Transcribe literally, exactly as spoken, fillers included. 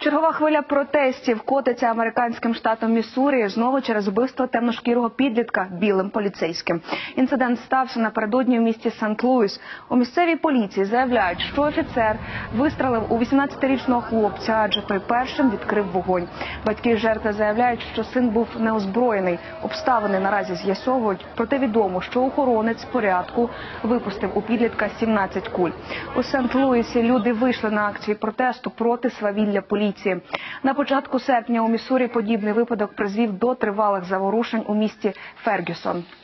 Чергова хвиля протестів котиться американським штатом Міссурі знову через вбивство темношкірого підлітка білим поліцейським. Інцидент стався напередодні в місті Сент-Луїс. У місцевій поліції заявляють, що офіцер вистрелив у вісімнадцятирічного хлопця, адже той першим відкрив вогонь. Батьки жертви заявляють, що син був неозброєний. Обставини наразі з'ясовують, проте відомо, що охоронець порядку випустив у підлітка сімнадцять куль. У Сент-Луїсі люди вийшли на акцію протесту проти свавілля поліції. На початку серпня у Міссурі подібний випадок призвів до тривалих заворушень у місті Фергюсон.